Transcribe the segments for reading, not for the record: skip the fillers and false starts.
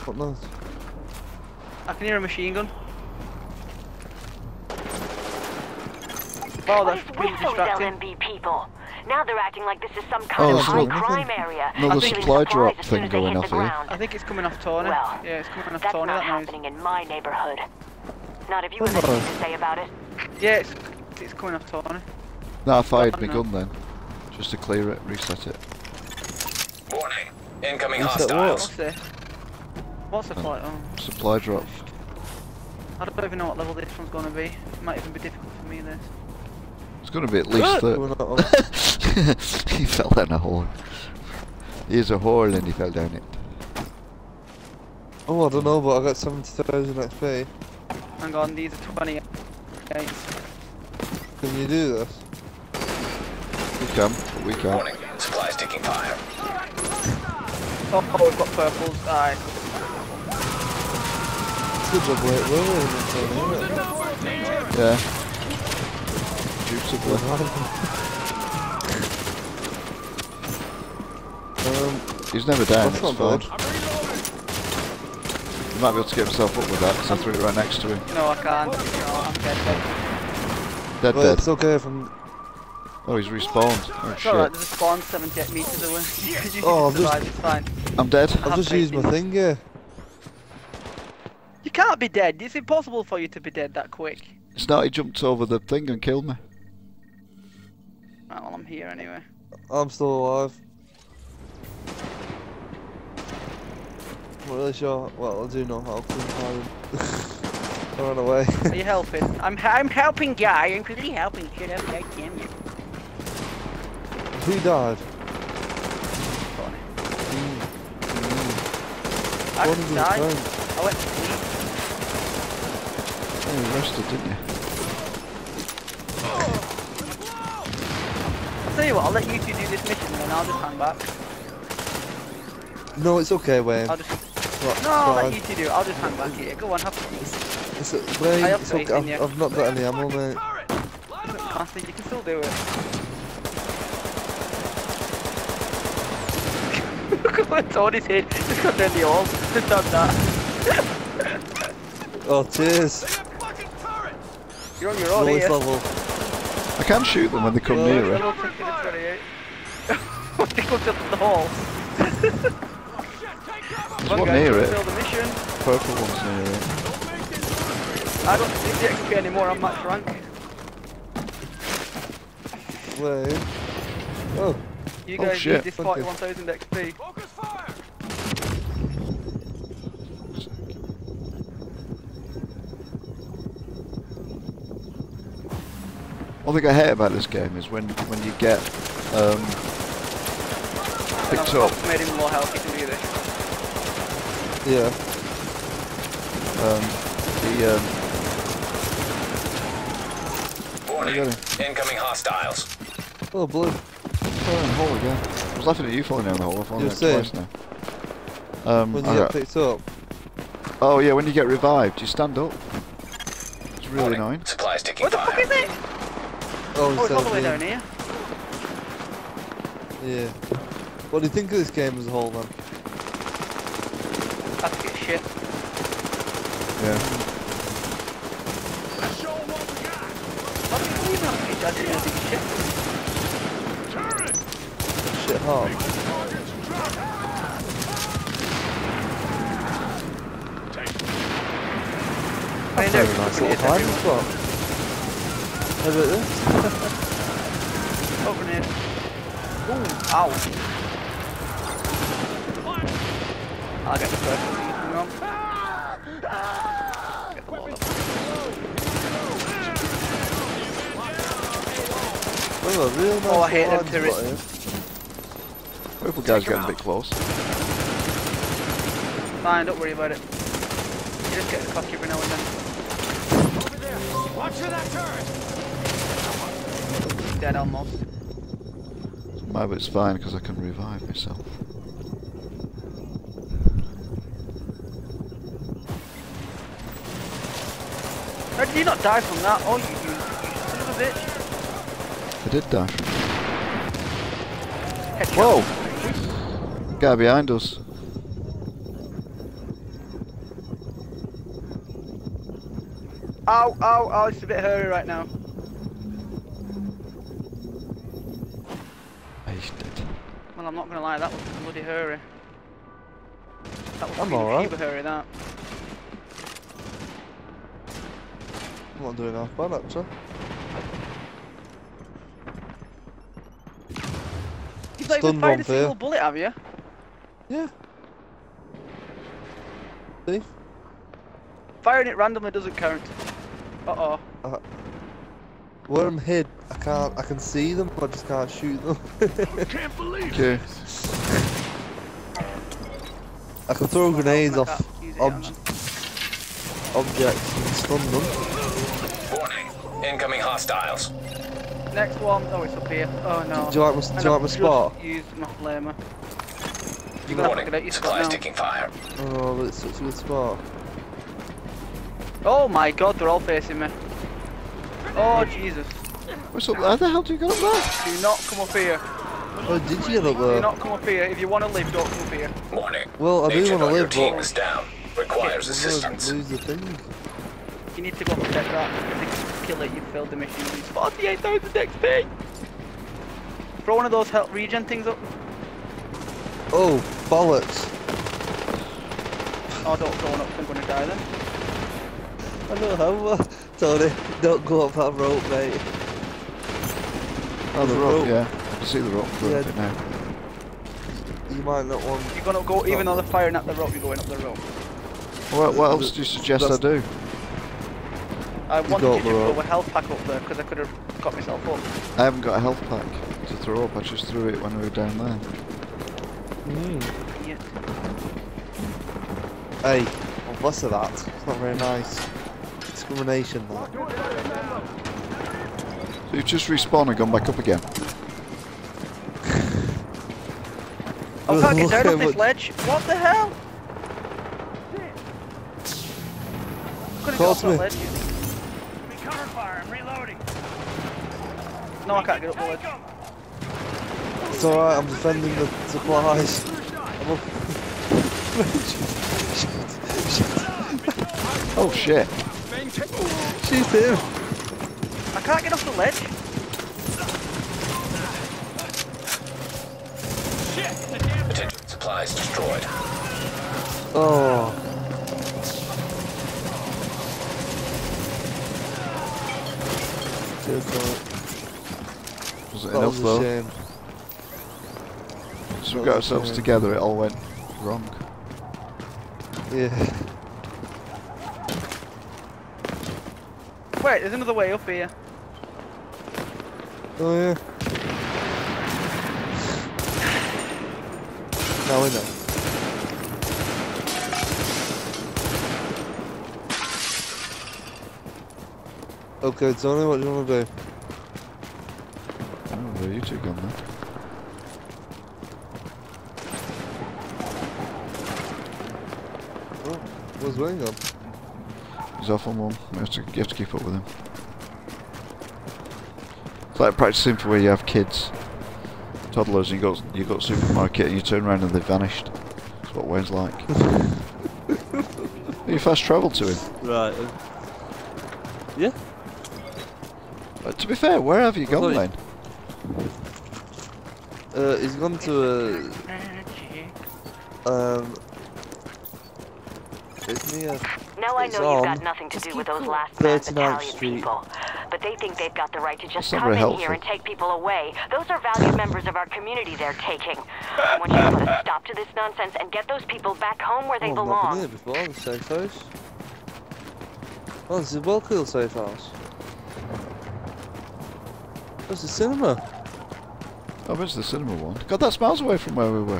What noise? I can hear a machine gun. Oh, that's really distracting. LMB people. Now they're acting like this is some kind of high crime area. Another supply drop thing going off here. I think it's coming off Tawny. Well, yeah, it's coming off that's Tawny. not That noise. happening in my neighborhood. Not if you have anything to say about it. Yeah, it's coming off Tawny. No, I fired my gun then. Just to clear it, reset it. Warning. Incoming Reset hostiles. What's this? What's the flight? Oh. Supply drop. I don't even know what level this one's going to be. It might even be difficult for me, this. It's going to be at least He fell down a hole. Here's a hole and he fell down it. Oh, I don't know, but I got 70,000 XP. Hang on, these are 28. Can you do this? We can, we can. Warning. Supplies taking fire. Oh, we've got purples. Aye. It's good job, wait, isn't it? Yeah. Juiceable. He's never down, That's it's not fine. He might be able to get himself up with that, because I threw it right next to him. No, I can't. No, I'm dead. Dead, Wait, dead. it's okay from... Oh, he's respawned. Oh, It's shit. alright, there's a spawn 78 meters away. You Oh, can survive, it's fine. I'm dead. I've just used my thing, yeah. You can't be dead. It's impossible for you to be dead that quick. It's not, he jumped over the thing and killed me. Right, well, I'm here anyway. I'm still alive. I'm not really sure. Well, I do know how to hide. I ran away. Are you helping? I'm helping, guy. I'm really helping. Shut up, guy. Damn you. Who died? I just died. I went to sleep. Oh, you rested, didn't you? I'll tell you what, I'll let you two do this mission and then I'll just hang back. No, it's okay, Wayne. I'll just... What, No, I'll fine. let you two do it. I'll just hang back here. Go on, have fun. Wayne, I have it's faith okay. in you. I've not got any ammo, mate. Master, you can still do it. Look at what Tony's hit. Just got down the hole. Just done that. Oh, cheers. You're on your own Lowest here. level. I can shoot them when they come near it. Hello, 28. They go to the hole. There's one near it. Fill the mission. Purple one's near it. I don't need the XP anymore, I'm max rank. Wayne. Oh. You Oh, guys shit. need this 41,000 XP. One thing I hate about this game is when you get picked up. Made him low health, he can do this. Yeah. Warning. Incoming hostiles. Oh, blue. Falling in the hole again. I was laughing at you falling down the hole. I've fallen You're down saying? twice now. When you get picked up. Oh yeah, when you get revived, you stand up. It's really annoying. Supplies taking What the fire. fuck is it? Oh, Oh, it's all the way down. down here. Yeah. What do you think of this game as a whole, then? I think it's shit. Yeah. What do you mean I think it's shit? Shit hard. I mean, Very there's nice fucking little hits time everywhere. as well. How about this? Open it. Ooh, ow. I'll get the first one. Hang on. Get the wall up. Oh, a real nice Oh, I hate them little turrets. spot here. Purple guy's getting a bit close. Fine, don't worry about it. You just get the cock every now and then. Watch for that turret. Dead almost. My bit's fine because I can revive myself. How did you not die from that? Oh, you son of a bitch. I did dash. Headshot. Whoa! Guy behind us. Ow, ow, ow, it's a bit hairy right now. He's dead. Well, I'm not gonna lie, that was bloody hairy. That was I'm really alright. fever hairy, that. I'm not doing half bad actually. You've not even Stunned fired one a for single you. bullet, have you? Yeah. See? Firing it randomly doesn't count. Uh-oh. Where I'm hid, I can see them, but I just can't shoot them. Can't believe Okay. I can throw grenades Back off up. Use it, hang on. objects and stun them. Warning. Incoming hostiles. Next one. Oh, it's up here. Oh no. Do you like my spot? Used my flamer. You're gonna have to get out Warning. your spot Supplies now. taking fire. Oh, but it's such a good spot. Oh my god, they're all facing me. Oh Jesus. What's up? How the hell do you get up there? Do not come up here. Oh, did you get up Do there? not come up here. If you want to live, don't come up here. Warning. Well, I do Agent want to on your live, team but is down. Requires I'm gonna assistance. lose the thing. You need to go protect that. If you kill it, you failed the mission. It's 48,000 XP. Throw one of those health regen things up. Oh, bollocks. Oh, don't throw one up. I'm gonna die then. I don't have one. Tony, don't go up that rope, mate. Oh, the The rope, rope. yeah. I can see the rope going Yeah. up it now. You might not want... You're gonna go, even though they're firing at the rope, you're going up the rope. What else do you suggest I That's- do? I wanted go you up to the throw rope. a health pack up there because I could have got myself up. I haven't got a health pack to throw up. I just threw it when we were down there. Yeah. Hey, well, less of that. It's not very nice. Discrimination, that. So you've just respawned and gone back up again. I can't get down off this Look, ledge. What the hell? Couldn't get Call off to that me. ledge. Cover fire. I'm reloading. No, I can't get up the ledge. It's alright, I'm defending the supplies. I'm up. Oh shit. Shoot him! I can't get off the ledge. Attention. Supplies destroyed. Oh. Cheers, Tony. Was it That enough was a though? shame. So we got ourselves together, it all went wrong. Yeah. Wait, there's another way up here. Oh yeah. Now we know. Okay, Tony, what do you want to do? Oh, where are you two gone then? Oh, where's Wayne gone? He's off on one. You have to keep up with him. It's like practicing for where you have kids, toddlers, and you got supermarket, and you turn around and they've vanished. That's what Wayne's like. You fast travel to him. Right. Yeah. But to be fair, where have you gone, thought Wayne? He's gone to it's near. Now I It's know you've on. got nothing to Just do with keep those cool. last man 39th battalion Street. people. But they think they've got the right to just That's not come in very here helpful. and take people away. Those are valued members of our community they're taking. I want you to put a stop to this nonsense and get those people back home where they Oh, I've not been belong. here before, the safe house. Oh, this is a well cool safe house. There's a cinema. Oh, where's the cinema one? God, that's miles away from where we were.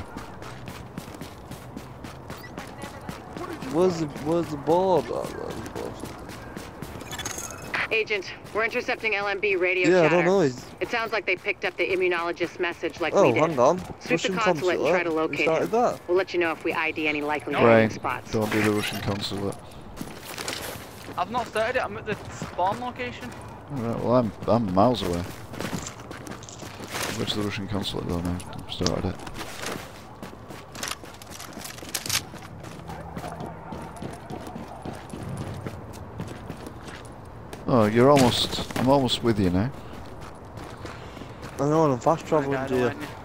Where's the board? Oh, where's the board? Agent, we're intercepting LMB radio Yeah, I chatter. don't know. He's... It sounds like they picked up the immunologist's message like we Oh, did. hang on. Sweep the Russian consulate and try to Who locate started him. that? We'll let you know if we ID any likely Wayne, hiding spots. don't do the Russian consulate. I've not started it. I'm at the spawn location. Alright, well I'm miles away. Go to the Russian consulate though now. I've started it. Oh, you're almost... I'm almost with you now. I know, and I'm fast travelling, I dear. don't like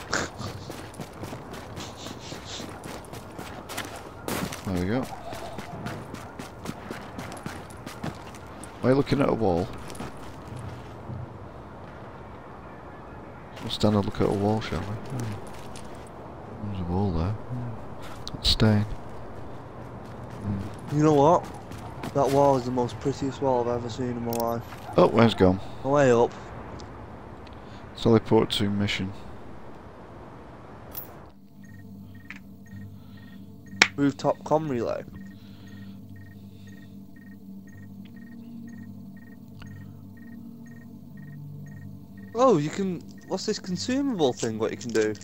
There we go. Why are you looking at a wall? We'll stand and look at a wall, shall we? There's a wall there. Let's stay. You know what? That wall is the most prettiest wall I've ever seen in my life. Oh, where's gone? Way up. Teleport to mission. Rooftop comm relay. Oh, you can... What's this consumable thing, what you can do?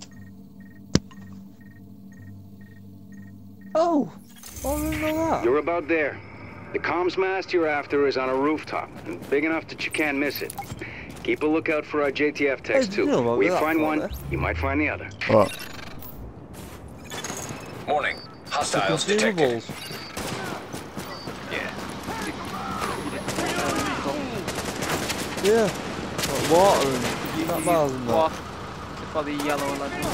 Oh! I didn't know that. You're about there. The comms mast you're after is on a rooftop, and big enough that you can't miss it. Keep a lookout for our JTF techs, Hey, you too. know about We that find for one, there? you might find the other. What? Warning. The Hostiles detected. consumables. Yeah. Yeah. Like water and nut bars and that. What? For the yellow level.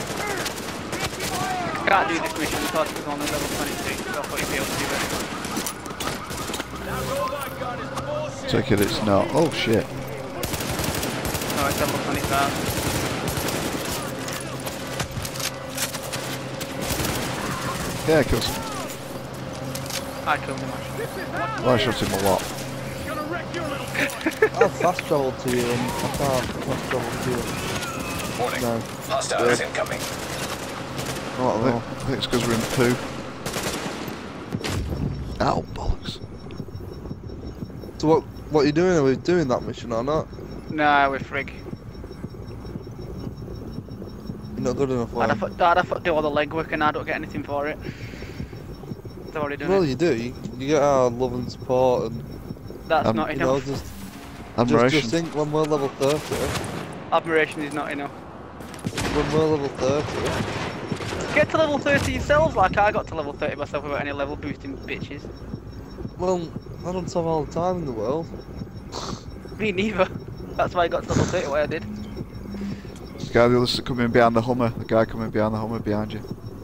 I can't do this mission because it's only level 26, so I thought you'd be able to do that. Take it, it's not. Oh shit. No, it's level 25. Yeah, kills him. I killed him actually. Well, I shot him a lot. I've fast travelled to you and I can't fast travel to you. Warning. No. Hostiles incoming. Oh, I think it's because we're in poo. Ow, bollocks. So what are you doing? Are we doing that mission or not? Nah, we're frig. You're not good enough, I'd man. have to do all the legwork and I don't get anything for it. I've already done Well, it. you do. You get our love and support and, That's not you know, enough. just Admiration. think when we're level 30, Admiration is not enough. when we're level 30, Get to level 30 yourselves like I got to level 30 myself without any level boosting bitches. well, I don't have all the time in the world. Me neither. That's why I got to level 30 what I did. The guy the others coming behind the Hummer. The guy coming behind the Hummer behind you.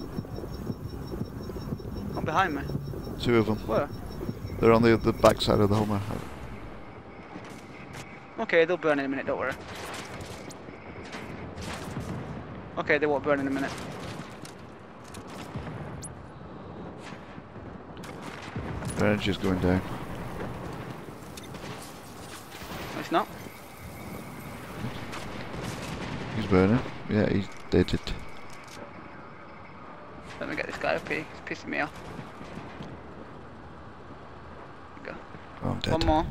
Come behind me. Two of them. Where? They're on the back side of the Hummer. Okay, they'll burn in a minute, don't worry. Okay, they won't burn in a minute. Their energy's going down. No, it's not. He's burning. Yeah, they did. Let me get this guy up here. He's pissing me off. There we Oh, I'm go. dead. One more.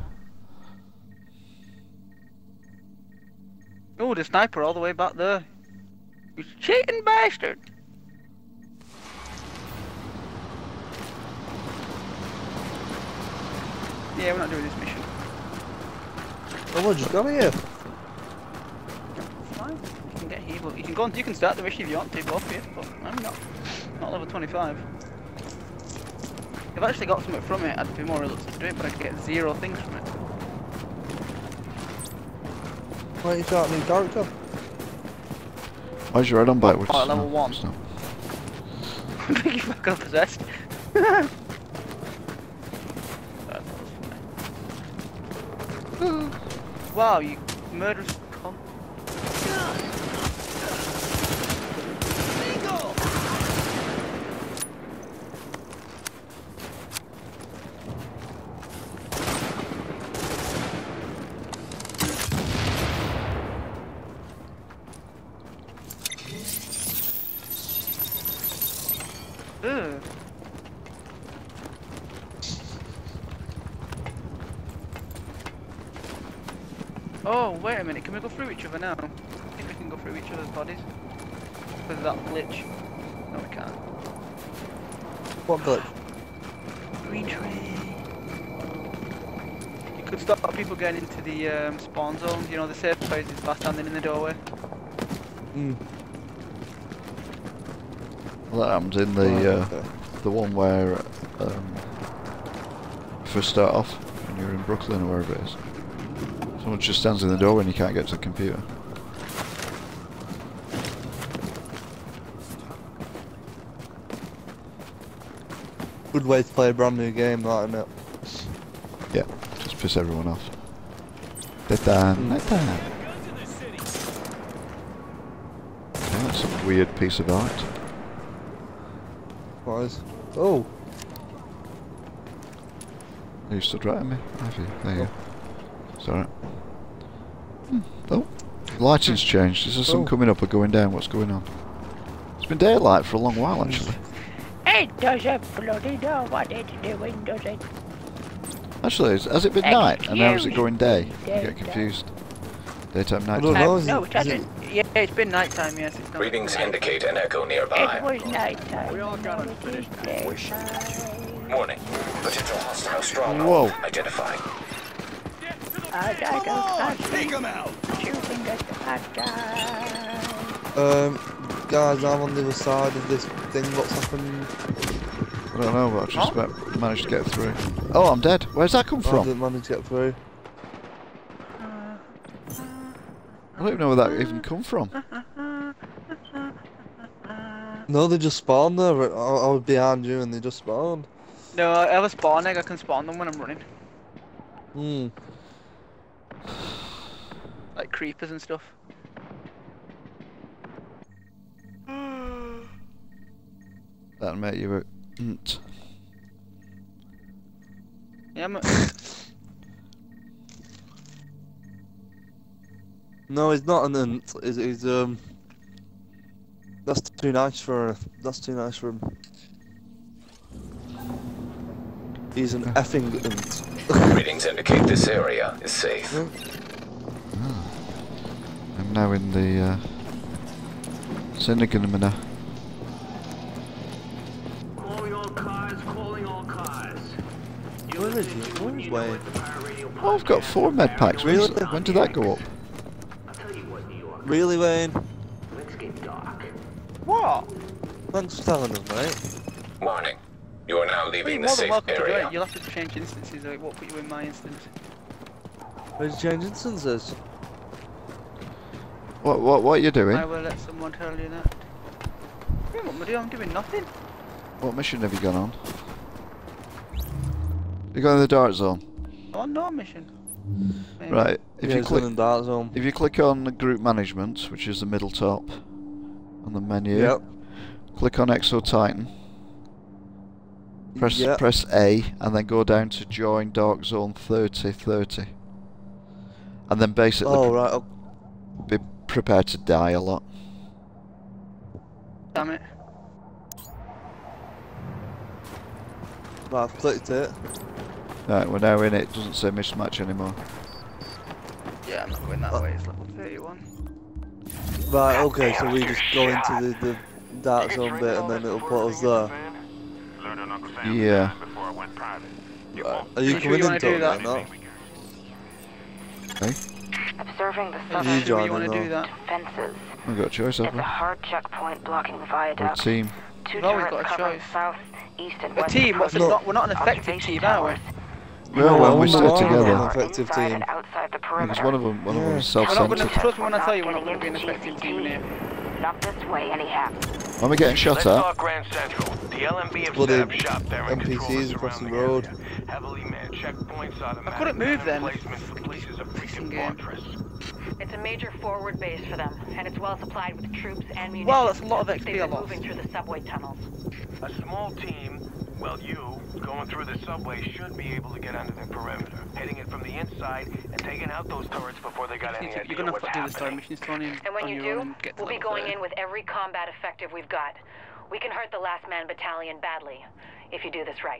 Oh, the sniper all the way back there. You cheating bastard! Yeah, we're not doing this mission. Oh, what, just got here? It's fine. You can get here, but you can go on. You can start the mission if you want to. Go off here, but I'm not level 25. If I actually got something from it, I'd be more reluctant to do it, but I could get 0 things from it. Why don't you start a new character? Why's your head on backwards? Oh, level 1. it's not. You fucking possessed. Wow, you murderous cunt. Ugh. Oh, wait a minute, can we go through each other now? I think we can go through each other's bodies. Because of that glitch. No, we can't. What glitch? Green tree. You could stop people getting into the spawn zones, you know, the safe places by standing in the doorway. Hmm. Well, that happens in the Oh, okay. the one where first start off. when you're in Brooklyn or wherever it is. Someone just stands in the door when you can't get to the computer. Good way to play a brand new game, that, isn't it? Yeah, just piss everyone off. That's a weird piece of art. What is? Oh! You stood right at me. Have you? There you go. It's alright. Oh, lighting's changed. Is there something coming up or going down? What's going on? It's been daylight for a long while, actually. It doesn't bloody know what it's doing, does it? Actually, has it been night and now is it going day? I get confused. Daytime, night time. No, it hasn't. Yeah, it's been night time, yes. It's not. Readings indicate an echo nearby. It was night time. We all got unfinished daytime. Warning. Potential hostile stronghold identified. Take him out! Shooting at the bad guy. Guys, I'm on the other side of this thing. What's happened? I don't know, but I've just about managed to get through. Oh, I'm dead. Where's that come I from? didn't manage to get through. I don't even know where that even come from. No, they just spawned there. I was behind you and they just spawned. No, I have a spawn egg. I can spawn them when I'm running. Hmm. Like creepers and stuff. That'll make you a nt. Yeah, No, he's not an int. He's That's too nice for. That's too nice for him. He's an effing int. Readings indicate this area is safe. I'm now in the Synagogue. Calling all cars, calling all cars. Where is he? Where is Wayne? Oh, I've got 4 med packs. Really? When did that go up? I'll tell you what, New York. Really, Wayne? Let's get dark. what? Thanks for telling us, mate. Warning. You are now leaving the You're more than safe welcome to do area. it. You'll have to change instances. Like, what put you in my instance? Where'd you change instances? What are you doing? I will let someone tell you that. Yeah, what am I doing? I'm doing nothing. What mission have you gone on? You going in the dark zone? I'm on no mission. Maybe. Right. If you click in Dark Zone. If you click on the group management, which is the middle top on the menu, Yep. click on Exo Titan. Press Yep. press A and then go down to join Dark Zone 3030. And then basically Oh right. Oh, be prepared to die a lot. Damn it. right, I've clicked it. Right, we're now in it. Doesn't say mismatch anymore. Yeah, I'm not going that way. It's level 31. Right. Okay. So we just go into the Dark Zone bit and then it'll put us there. Yeah. Right. Are you sure coming you wanna into do it that? right now? Observing the You suspect join you want to in do now. that? fences. We've got a choice, It's haven't a we? hard checkpoint blocking the We're a viaduct. team. Two No, we've turrets got a covering choice. south, east, and A west. team? What's approaches. not? We're not an effective Observation team, are we? towers. Well, No, when we I'm stay not together. an effective Inside team. and outside the Because perimeter. one of them Yeah. We're not going to self-centered. trust me when I tell you we're not Getting going to be an into effective team in here. Not this way, anyhow. When we're getting shot Let's at, talk Grand Central. The LMB have Well, set the up shop there and control NPCs the across the surrounding road. area. Heavily manned checkpoints, automatic I couldn't move then. placements. The place is a freaking Game. fortress. It's a major forward base for them, and it's well supplied with troops and munitions. Well, that's a lot of XP They've been lost. moving through the subway tunnels. A small team, well, you, going through the subway should be able to get under the perimeter, hitting it from the inside and taking out those turrets before they got any idea You're going to what's have to do the story happening. missions, Tony. And when on you your do, own and get to we'll be level going 30. in with every combat effective we've got. We can hurt the last man battalion badly, if you do this right.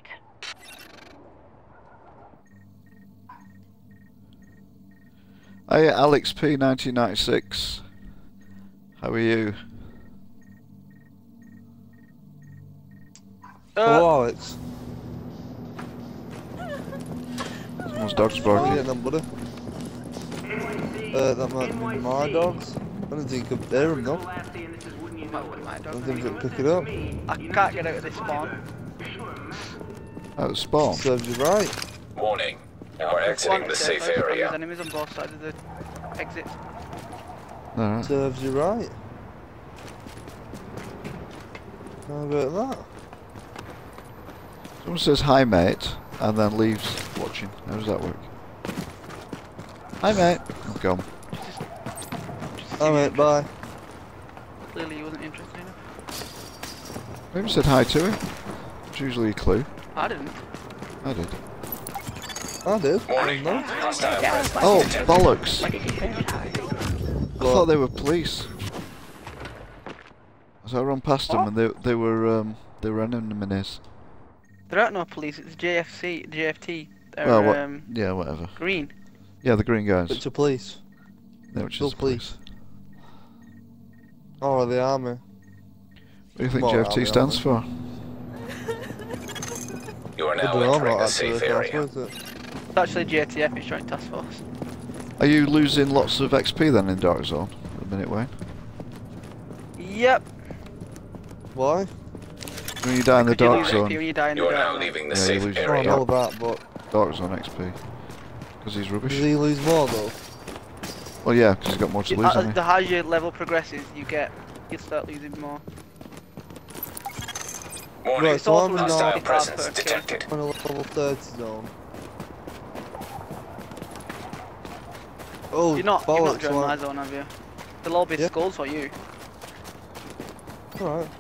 hey Alex P 1996. How are you? Hello, Alex. Someone's dog's How you barking. getting on, buddy? That might be my dogs. I don't think you could hear them though. Might be my I dog. don't think you could pick it up. I can't get out of this spawn. Out of spawn. Serves you right. Warning. We're exiting the safe area. There's enemies on both sides of the exits. Alright. Serves you right. How about that? Someone says hi mate and then leaves watching. How does that work? Hi mate. I'm gone. Alright, bye. Clearly he wasn't interested enough. Maybe said hi to him. It's usually a clue. I didn't. I did. I did. Warning. No. Hostile presence Oh, detected. bollocks! What did you say? I thought they were police. So I run past them and they were enemies. There aren't no police, it's JFT. They're Well, what? Yeah, whatever. green. Yeah, the green guys. Which are police? Yeah, which Still is the police. Oh, the army. What do you think More JFT army, stands for? You are I now don't know entering about the that safe to area. is it? It's actually JTF, it's Joint Task Force. Are you losing lots of XP then in Dark Zone at the minute, Wayne? Yep. Why? When you die in the Because you Dark lose Zone, XP when you die in You the are now dark. leaving the Yeah, you safe lose- I area. know that, but Dark Zone XP. Because he's rubbish. does he lose more though? Well, yeah, because he's got more to lose, hasn't The higher your level progresses, you start losing more. Warning. Right, so I'm also Hostile not- presence Okay. detected. I'm in a level 30 zone. Oh, You've not bollocks, joined my like- zone, have you? There'll all be Yeah. skulls for you. Alright.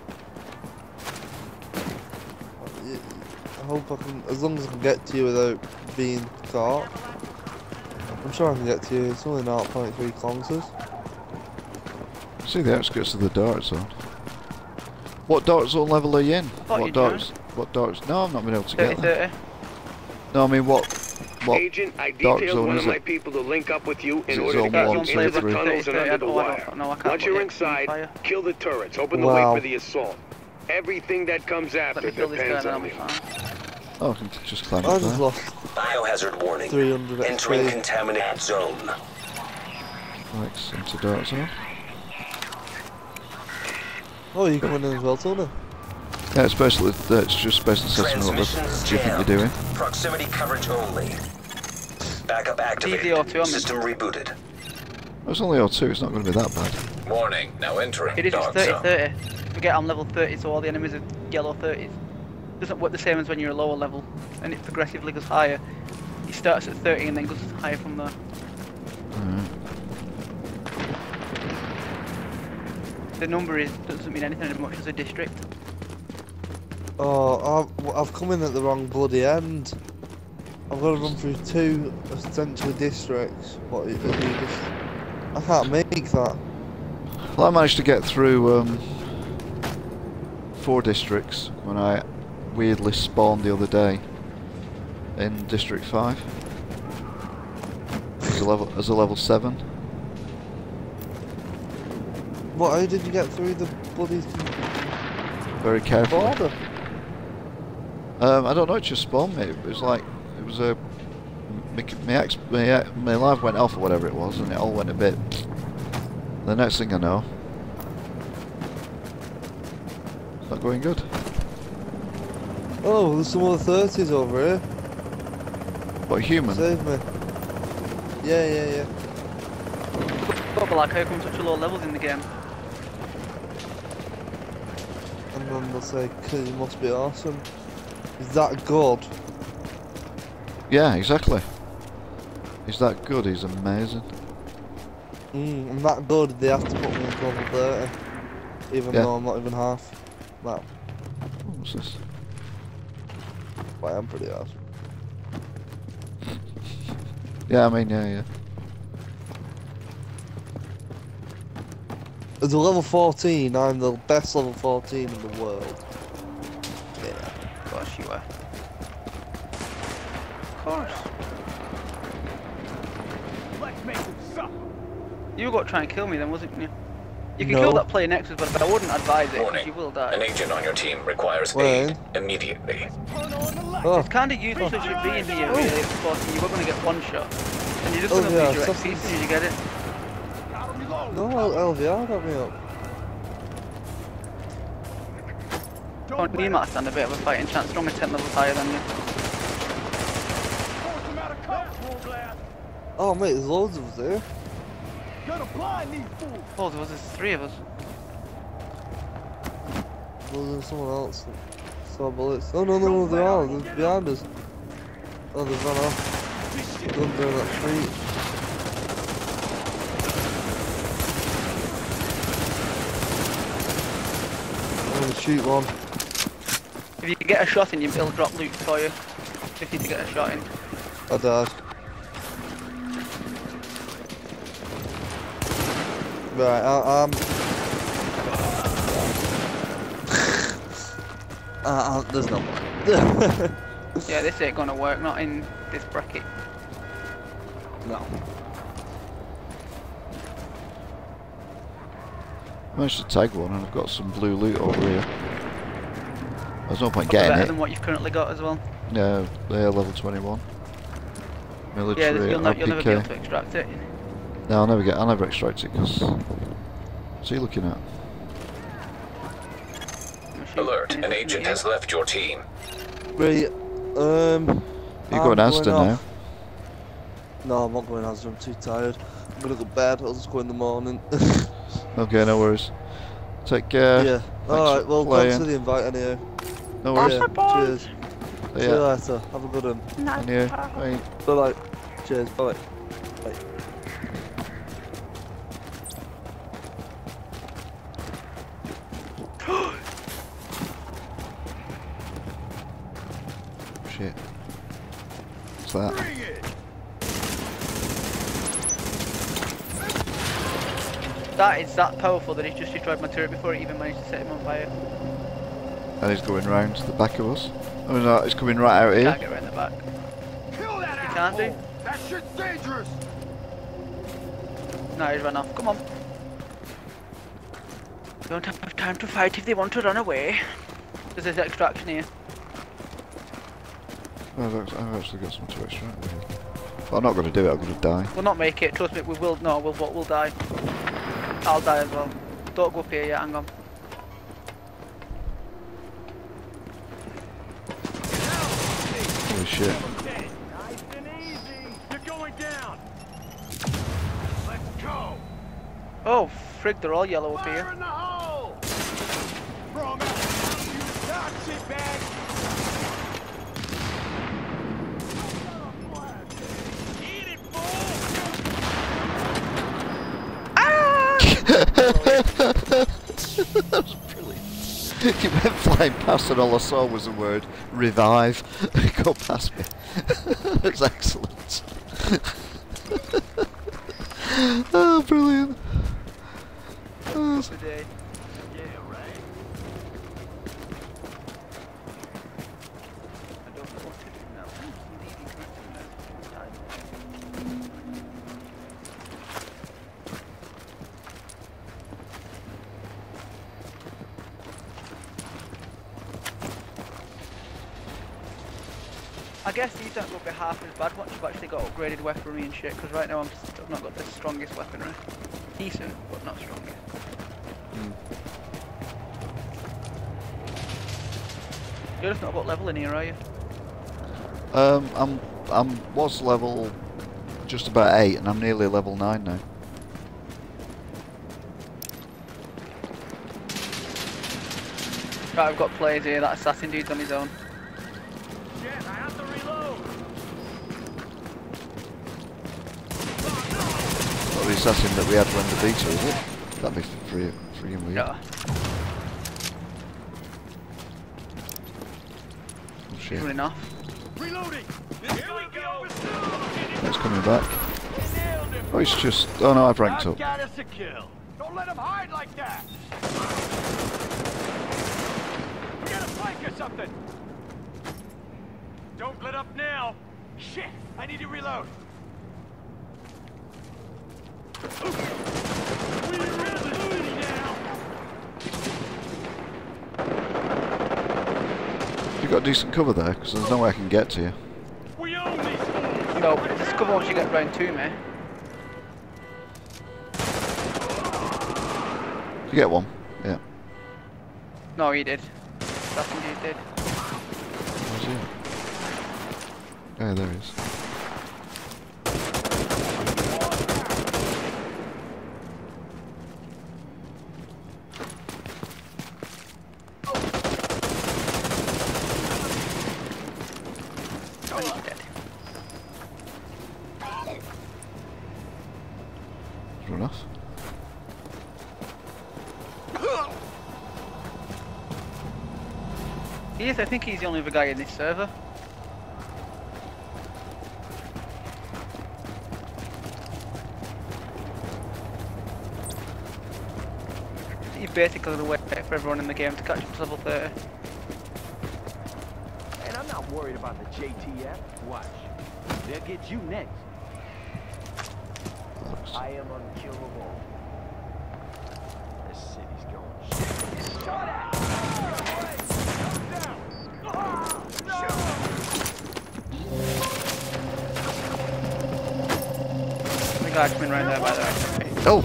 I hope I can, as long as I can get to you without being caught. I'm sure I can get to you, it's only 0.3 kilometers. he? See the outskirts of the Dark Zone. What Dark Zone level are you in? Thought What you'd Dark? What Dark? No, I've not been able to get there. 30-30. No, I mean what? Agent, I Dark detailed Zone one is of my it? people to link up with you Is in it order to zone get one, you two, into the three? tunnels and under the wire. No, I can't Once put you're it inside, fire. kill the turrets, open the Wow. way for the assault. Everything that comes Let after me kill this guy depends and I'll on be you. fine. Oh, I can just climb I up just there. lost Biohazard warning. 300 Entering XP. contaminated zone. Right, into Dark Zone. Oh, you coming in as well, Tony? Yeah, it's basically it's just basically assessing what Transmissions do you think jammed. you're doing. Proximity coverage only. Backup activated. DZO2, I'm in. System rebooted. It's only O2. It's not going to be that bad. Warning. Now entering It is dark just zone. 30-30. Forget I'm level 30, so all the enemies are yellow 30s. Doesn't work the same as when you're a lower level, and it progressively goes higher. It starts at 30 and then goes higher from there. The number doesn't mean anything as much as a district. Oh, I've come in at the wrong bloody end. I've got to run through 2 essentially districts. What? I can't make that. Well, I managed to get through 4 districts when I weirdly spawned the other day in District 5 as a level 7. What? How did you get through the bloody Very carefully. border? I don't know. It just spawned me. It was like it was a my live went off or whatever it was, and it all went a bit. The next thing I know, it's not going good. Oh, there's some other 30s over here. What, human? Save me. Yeah. But like, how come such low levels in the game? And then they'll say, "'Cause you must be awesome." Is that good? Yeah, exactly. He's that good. He's amazing. I'm that good, they have to put me in level 30. Even Yeah. though I'm not even half. Well, What's this? but I am pretty awesome. Yeah, I mean, yeah. As a level 14, I'm the best level 14 in the world. Yeah. Of course you are. Of course. Let's make them suffer. You got to try and kill me then, wasn't you? You can No. kill that player next to us, but I wouldn't advise it, because Warning. you will An die. agent on your team requires When? aid immediately. Turn on the light. Oh, It's kind of useless as you're being here, really, exposing you were going to get one shot. And you're just Oh, going to yeah, lose your stuff XP as is- soon as you get it. Gotta reload. no, LVR got me up. Oh, you might stand a bit of a fighting chance, you're only 10 levels higher than you. Force them out of cover. Oh mate, there's loads of us here. Oh, there was there's 3 of us. There's someone else. Saw bullets. Oh no, they are. They're behind us. Oh, they've run off. Gone down that street. I'm gonna shoot one. If you get a shot in, it'll drop loot for you. If you need to get a shot in. I died. Right, there's no more. Yeah, this ain't gonna work, not in this bracket. No. I managed to tag one and I've got some blue loot over here. There's no point Probably getting better it. than what you've currently got as well. No, they're level 21. Military, Yeah, you'll never be able RPK. to extract it. No, I'll never extract it because. What's he looking at? Alert, an agent has left your team. Right, You're going Asda now. No, I'm not going Asda, I'm too tired. I'm gonna go to bed, I'll just go in the morning. Okay, no worries. Take care. Yeah. Alright, well, thanks for the invite anyway. No worries. Yeah, cheers. See See you later, have a good one. And you. Bye. Bye bye. Cheers, bye bye. Bye. Shit. What's that? That is that powerful that he's just destroyed my turret before it even managed to set him on fire. And he's going round to the back of us. Oh no, he's coming right out here. Can't get around the back. Kill that You can't do? That shit's dangerous. No, he's run off. Come on. Don't have time to fight if they want to run away. There's this extraction here. I've actually got some to extract. But I'm not going to do it, I'm going to die. We'll not make it, trust me, we will, no, we'll die. I'll die as well. Don't go up here yet, hang on. Holy shit. Nice and easy. You're going down. Let's go. Oh, frig, they're all yellow up Fire here. in the hole. From out. You got shitbag. Eat it, That was brilliant. He went flying past and all I saw was the word revive go past me. That's excellent. Oh, brilliant. Oh, Today. Yeah, right. I don't know what to do now. I'm leaving time. I guess these don't look half as bad once you've actually got upgraded weaponry and shit, because right now I've not got the strongest weaponry. Decent, but not strongest. You're just not what level in here, are you? was level just about 8 and I'm nearly level 9 now. Right, I've got players here, that assassin dude's on his own. Shit, I have to reload. Not the assassin that we had when the beta, is it? That'd be freaking weird. Yeah. Oh shit. Running off. Reloading. Here we go. It's coming back. Oh, it's just... Oh no, I've ranked up. Got us a kill. Don't let him hide like that. We got a flank or something. Don't let up now. Shit, I need to reload. We're in the city now. You got decent cover there, because there's no way I can get to you. We own these fools. No, just cover once you get round to me. You get one? Yeah. No, he did. Assassin dude did. Where's he at? Yeah, there he is. honest, I think he's the only other guy in this server. You basically the way for everyone in the game to catch up to level 30. And I'm not worried about the JTF. Watch. They'll get you next. I am unkillable. This city's going. Shut up! The guy's been right there by the way. Oh!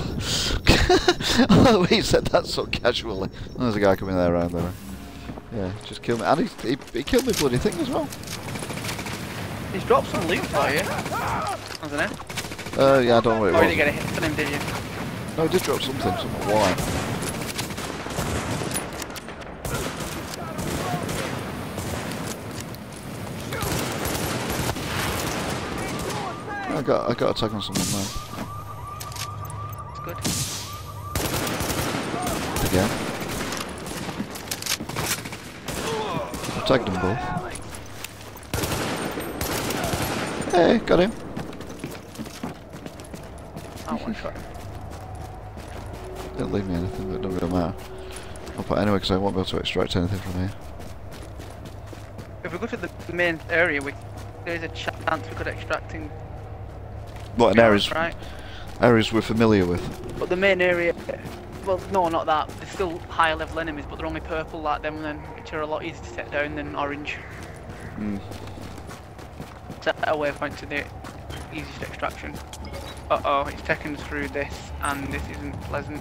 Oh, he said that so casually. There's a guy coming there around there. Yeah, just killed me. And he killed me bloody thing as well. He's dropped some loot for you, hasn't he? Yeah, I don't know what it Or was. did you get a hit on him, did you? No, he did drop something why. I got a tag on someone now. It's good. Again. I tagged them both. Hey, got him. Oh, one shot. Didn't leave me anything, but it doesn't really matter. I'll put it anyway because I won't be able to extract anything from here. If we go to the main area, there's a chance we could extracting. What, in areas? Right. Areas we're familiar with. But the main area, well, no, not that. There's still higher level enemies, but they're only purple like them, and then which are a lot easier to set down than orange. Set a waypoint to the easiest extraction. Uh-oh, it's taken us through this, and this isn't pleasant.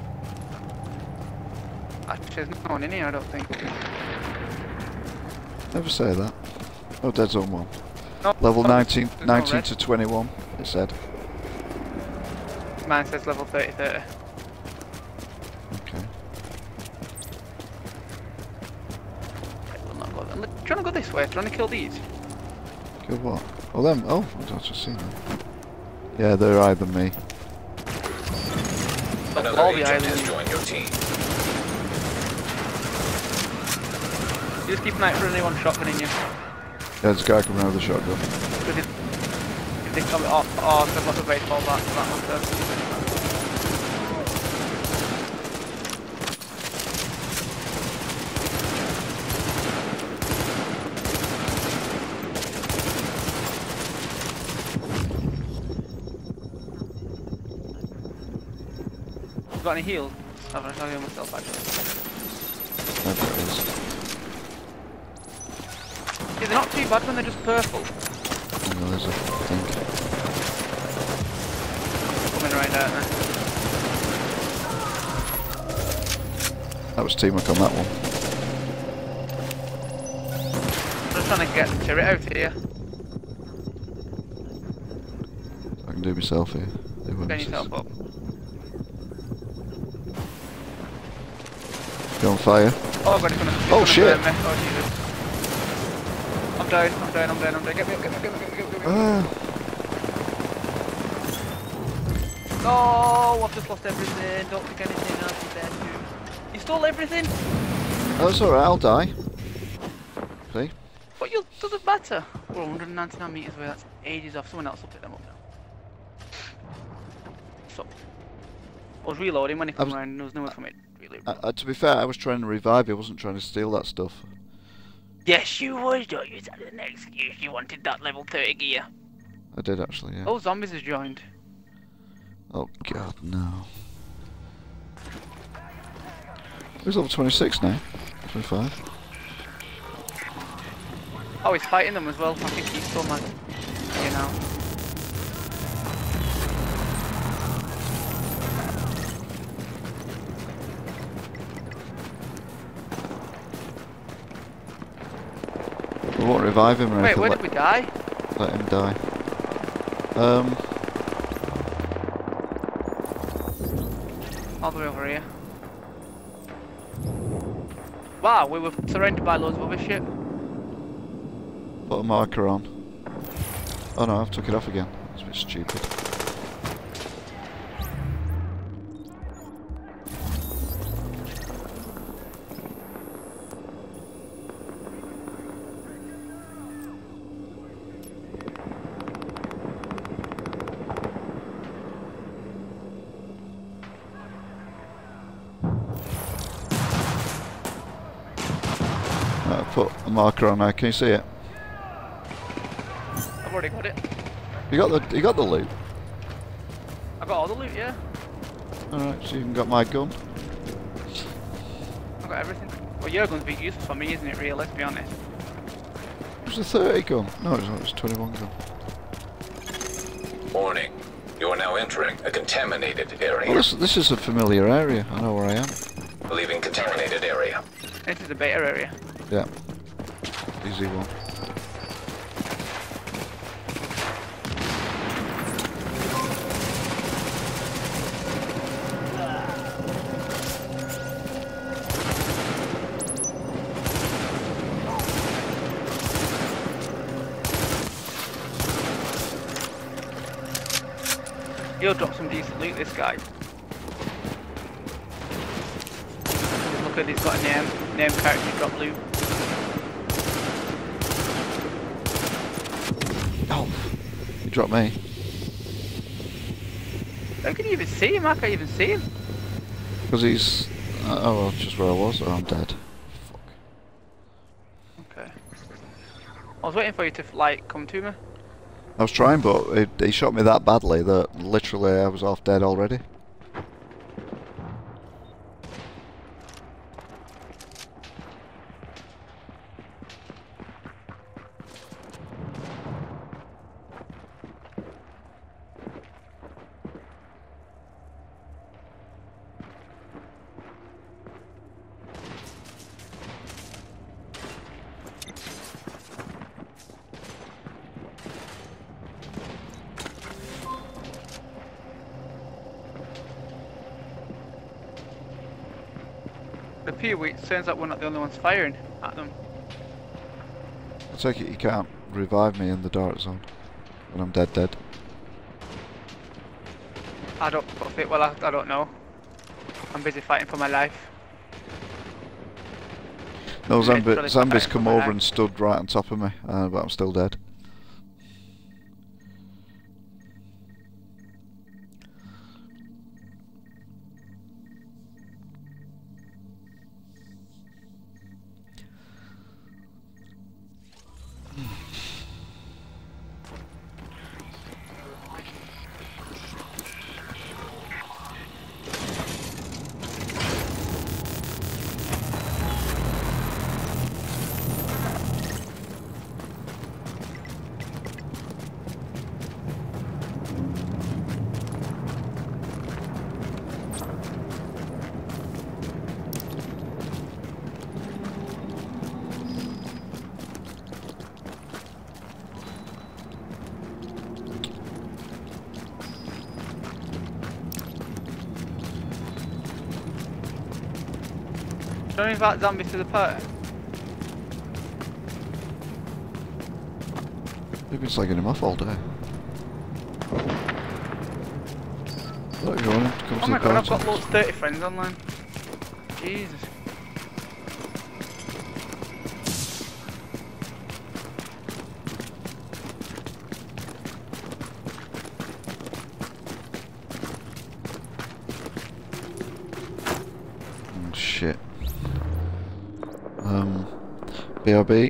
Actually, there's no one in here, I don't think. Never say that. Oh, dead zone 1. No, Level no, 19 no red. to 21, it said. Mine says level 30. Okay. We'll not go there. Do you want to go this way? Do you want to kill these? Kill what? Oh, them. Oh, I've just seen them. Yeah, they're higher than me. Another All the agent has islands. joined your team. You just keep an eye out for anyone shotgunning you. Yeah, there's a guy coming out with a shotgun. Because if they come off, they've got the baseball bat for that matter. Got any heals? I've got heal myself actually. There it is. Yeah, they're not too bad when they're just purple. Oh, there's a thing. Coming right out there. That was teamwork on that one. I'm just trying to get the turret out here. I can do myself here. Get yourself up. Go on fire. Oh god, it's gonna Oh, shit. burn me. Oh Jesus. I'm down. Get me up. Oh, I've just lost everything. Don't think anything else is there too. You stole everything? Oh, it's alright, I'll die. See? But you doesn't matter. We're 199 meters away, that's ages off. Someone else will pick them up now. So, I was reloading when he came around and there was nowhere for me to reload. To be fair, I was trying to revive you, I wasn't trying to steal that stuff. Yes, you was. Don't use that as an excuse. You wanted that level 30 gear. I did actually, yeah. Oh, zombies has joined. Oh god, no. Who's level 26 now? 25? Oh, he's fighting them as well. I think he's so mad. You know. We won't revive him or Wait, anything. where did we die? Let him die. All the way over here. Wow, we were surrounded by loads of other shit. Put a marker on. Oh no, I've took it off again. It's a bit stupid. marker on there. Can you see it? I've already got it. You got the loot. I got all the loot, yeah. Alright, so you even got my gun. I got everything. Well, your gun's been useful for me, isn't it? Real, let's be honest. It was a 30 gun. No, it was 21 gun. Warning. You are now entering a contaminated area. Well, this is a familiar area. I know where I am. Leaving contaminated area. This is the beta area. Yeah. Easy one. He'll drop some decent loot, this guy. Look at, he's got a name character, drop loot. Oh! You dropped me. How can you even see him? I can't even see him. Because he's... oh well, just where I was. Oh, I'm dead. Fuck. Okay. I was waiting for you to, like, come to me. I was trying, but he shot me that badly that literally I was half dead already. The POE, it turns out we're not the only ones firing at them. I take it you can't revive me in the dark zone when I'm dead. I don't fit well, I don't know. I'm busy fighting for my life. No, Literally zombies fighting come for my over life. and stood right on top of me, but I'm still dead. Don't invite zombies to the party. We've been slagging him off all day. Look, you want him to come Oh to my the god, I've party? got loads 30 friends online. Jesus. Oh, shit. BRB.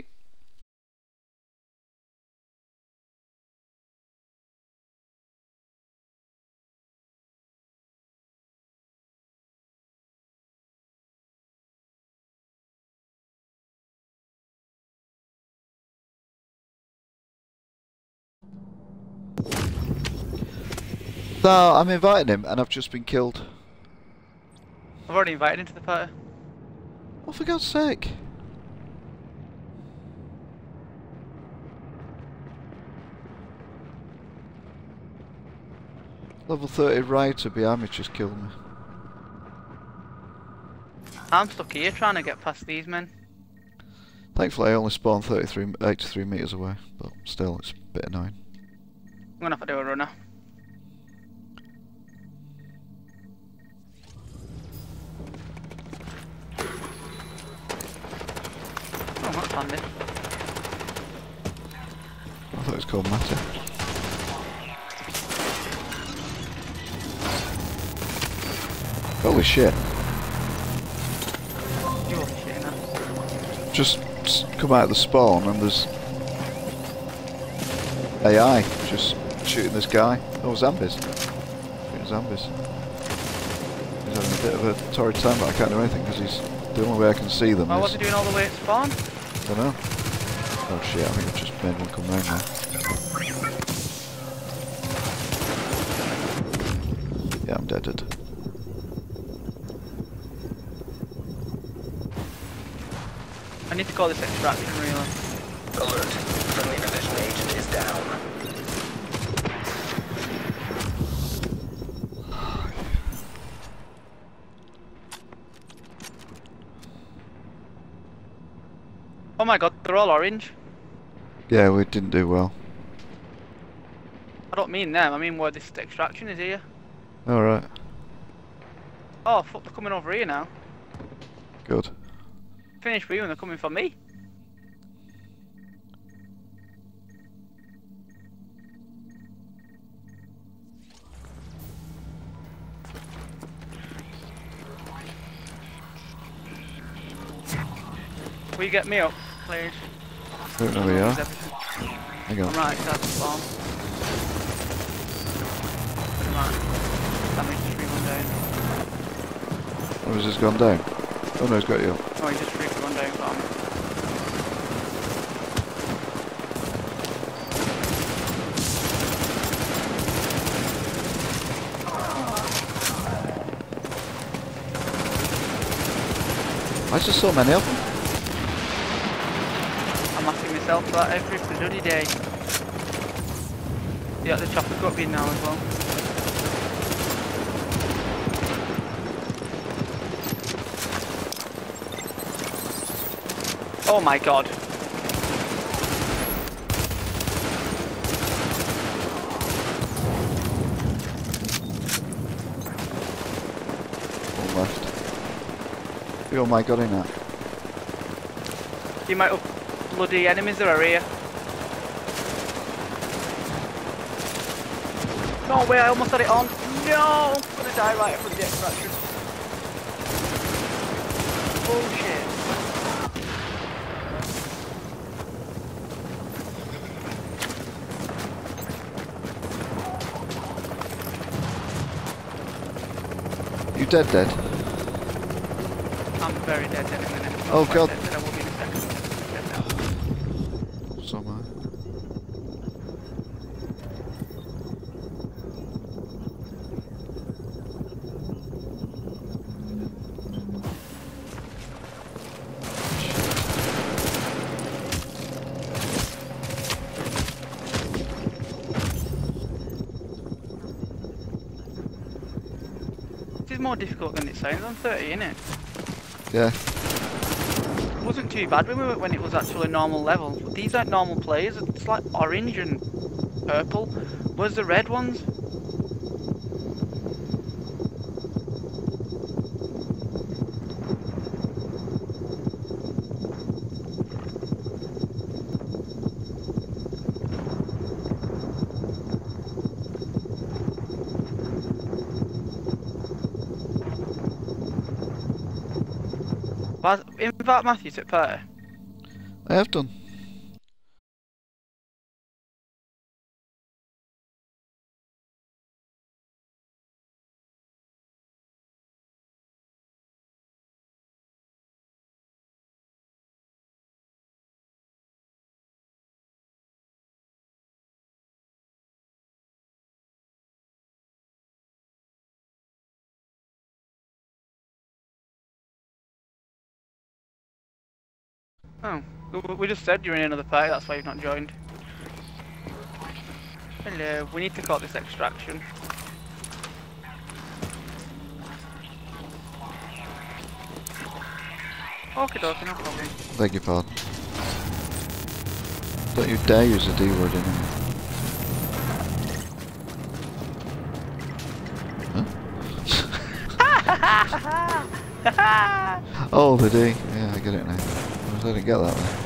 So, I'm inviting him and I've just been killed. I've already invited him to the party. Oh, for God's sake. Level 30 rioter behind me just killed me. I'm stuck here trying to get past these men. Thankfully I only spawned 83 metres away, but still it's a bit annoying. I'm gonna have to do a runner. Oh, that's handy. I thought it was called Matty. Holy shit. You're shitting us. Just come out of the spawn and there's AI just shooting this guy. Oh, zombies. Shooting zombies. He's having a bit of a torrid time, but I can't do anything because he's the only way I can see them. Why was he doing all the way at spawn? I don't know. Oh shit, I think I've just made one come round now. Yeah, I'm deaded. I need to call this extraction really. Alert. Friendly division agent is down. Oh my god, they're all orange. Yeah, we didn't do well. I don't mean them, I mean where this extraction is here. Alright. Oh fuck, they're coming over here now. Good. Finished for you and they're coming for me. Will you get me up, please? I don't know where we are. Hang on. I'm right outside the spawn. Right. That makes just re-gone down. Oh, has this gone down? Oh no, he's got you up. Oh, he just re-gone down for me. Why is there so many of them? I'm asking myself that every bloody day. Yeah, the chopper's got me now as well. Oh my god. One left. Oh my god, in that. The amount of bloody enemies that are here. No way, I almost had it on. No! I'm gonna die right after the extraction. Bullshit. You dead? I'm very dead in a minute. Oh god. Dead, I will be in a second. Dead now. So am I. This is more difficult than it sounds on 30, innit? Yeah. It wasn't too bad when it was actually normal level. But these aren't normal players, it's like orange and purple. Where's the red ones? Invite Matthew to party. I have done. Oh, we just said you're in another party, that's why you've not joined. Hello, we need to call this extraction. Okay, no problem. Beg your pardon. Don't you dare use a D word in here. Huh? Oh, the D. Yeah, I get it now. I didn't get that then.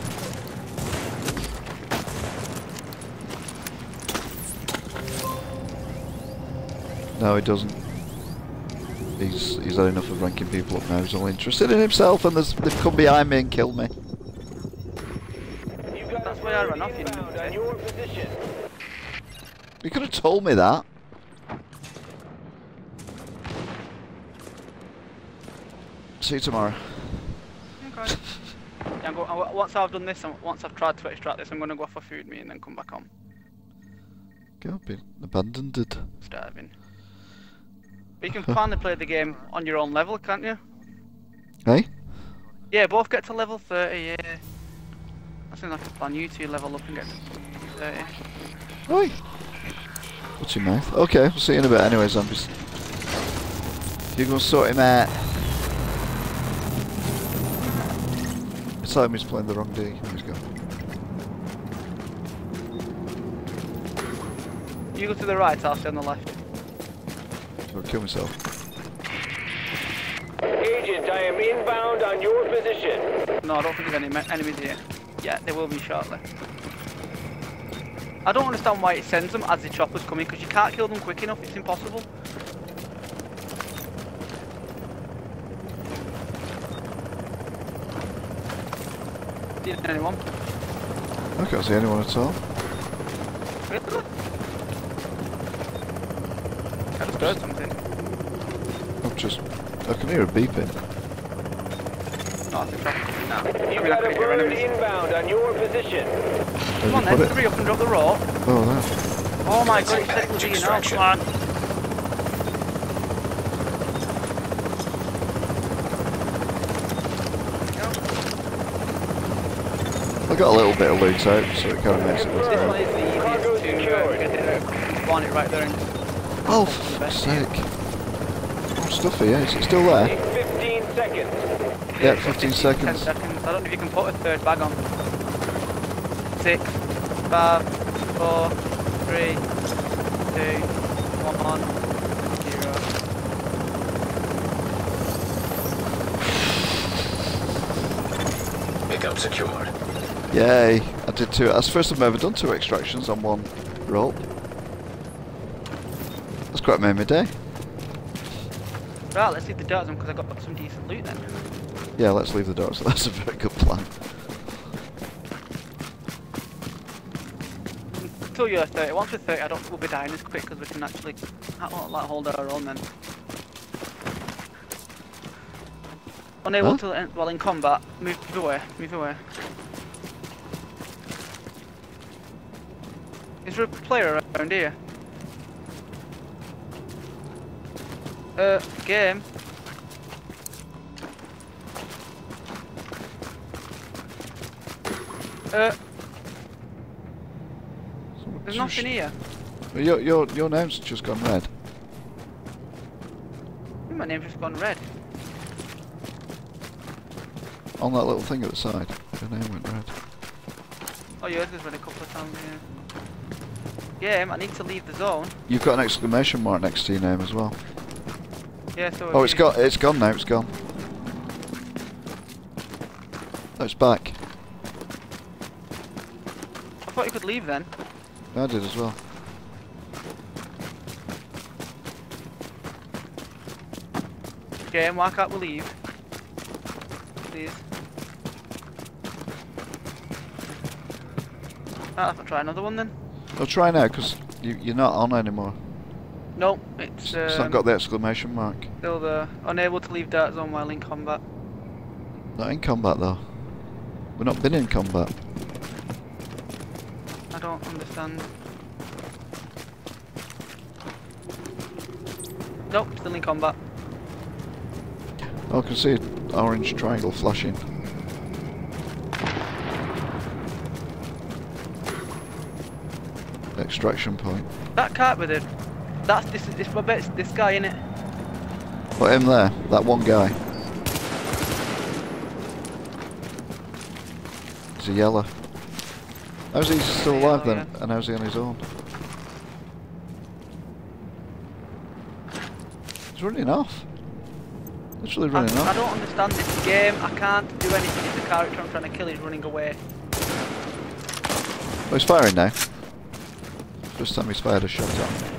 No, he doesn't. He's had enough of ranking people up now. He's only interested in himself, and they've come behind me and killed me. That's why I ran off, you know. On your position. You could have told me that. See you tomorrow. Okay. Yeah, once I've done this, and once I've tried to extract this, I'm going to go off for food me and then come back on. God, been abandoned. Starving. But you can finally play the game on your own level, can't you? Hey? Yeah, both get to level 30, yeah. I think I can plan you two level up and get to 30. Oi! What's your mouth? Okay, we'll see you in a bit anyway, zombies. You go sort him out. It's like he's playing the wrong D. He's gone. You go to the right, I'll stay on the left. I'll kill myself. Agent, I am inbound on your position. No, I don't think there's any enemies here. Yeah, there will be shortly. I don't understand why it sends them as the choppers come in, because you can't kill them quick enough, it's impossible. Didn't anyone? I can't see anyone at all. Really? I just heard something. I can hear a beeping. Oh, it's a traffic coming now. You've got a bird inbound on your position. Come on then, hurry up and drop the rope. Oh, there. Oh my god, it said it was you now, come on. I got a little bit of loot out, so it kind of makes it look This one good. is the easiest to get it out. Spawn it right there and Oh, for fuck's sake. Oh, stuff here, is it still there? 15 seconds. Yeah, 15 10 seconds. seconds. I don't know if you can put a third bag on. 6, 5, 4, 3, 2, 1, 0. Pickup secured. Yay, I did two. That's the first time I've ever done 2 extractions on one rope. That's quite made my day. Right, let's leave the darts on because I got some decent loot then. Yeah, let's leave the doors. That's a very good plan. Until you're 30. Once we're 30, I don't think we'll be dying as quick because we can actually hold our own then. Unable to, while in combat, move away, move away. Is there a player around here? Game. There's nothing here. Your name's just gone red. My name's just gone red. On that little thing at the side, your name went red. Oh, yours has red a couple of times, yeah. Yeah, I need to leave the zone. You've got an exclamation mark next to your name as well. Yeah, so Oh, it's gone now, it's gone. No, it's back. I thought you could leave then. I did as well. Game, why can't we leave? Please. I'll have to try another one then. I'll try now, because you're not on anymore. No, it's not got the exclamation mark. still there. Unable to leave dart zone while in combat. Not in combat though. We've not been in combat. I don't understand. Nope, still in combat. Oh, I can see an orange triangle flashing. Extraction point. That can't be the. That's this. I bet it's this guy in it. What, him there? That one guy. He's a yellow. How's he still alive then? Yeah. And how's he on his own? He's running off. Literally running I off. don't understand this game. I can't do anything if the character I'm trying to kill is running away. Oh, he's firing now. First time he's fired a shot at me.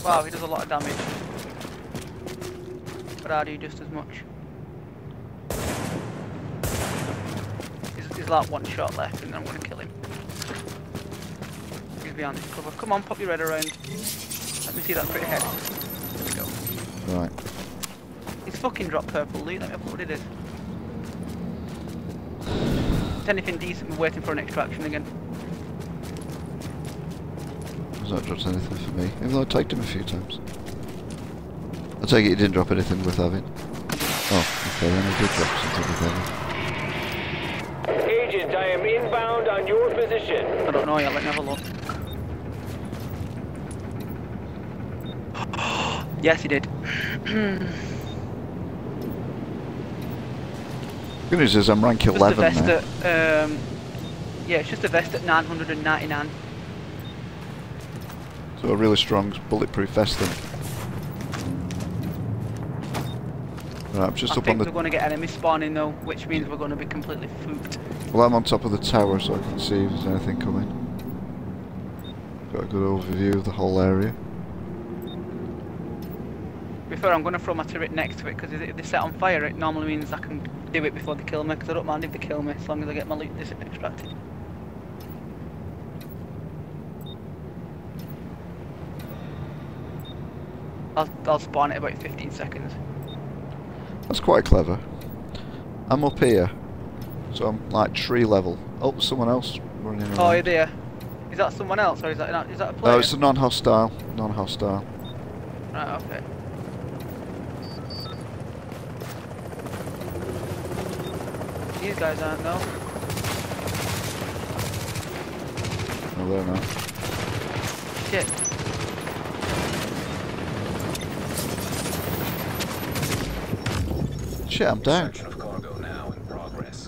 Wow, he does a lot of damage. But I do just as much. He's like one shot left and then I'm gonna kill him. He's behind this cover. Come on, pop your red around. Let me see that pretty head. There we go. Right. He's fucking dropped purple loot, let me have what it is. If anything decent, we're waiting for an extraction again. He's not dropped anything for me, even though I tagged him a few times. I take it he didn't drop anything worth having. Oh, okay, then he did drop something worth having. Agent, I am inbound on your position. I don't know yet, let me have a look. Yes, he did. Good news is I'm rank 11 just a now. vest at, yeah, it's just a vest at 999. So a really strong bulletproof vest then. Right, I'm just I up on think the... we're going to get enemies spawning though, which means we're going to be completely fooped. Well, I'm on top of the tower so I can see if there's anything coming. Got a good overview of the whole area. Before I'm going to throw my turret next to it, because if they set on fire it normally means I can do it before they kill me, because I don't mind if they kill me as long as I get my loot extracted. I'll spawn it about 15 seconds. That's quite clever. I'm up here, so I'm like tree level. Oh, someone else running around. Oh, you're there. Is that someone else, or is that a player? No, it's a non-hostile. Non-hostile. Right, okay. These guys aren't though. No, they're not. Shit. Shit, I'm down. Section of cargo now in progress.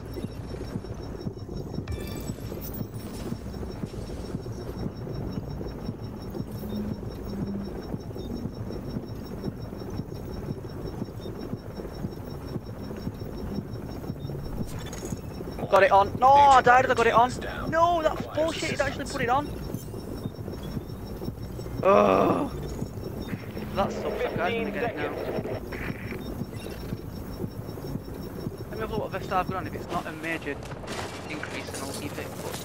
Got it on. No, I died as I got it on. No, that's bullshit. It actually put it on. Oh, that sucks. I'm gonna get it now. Let me have a look what vest I've got on. If it's not a major increase, then I'll keep it. But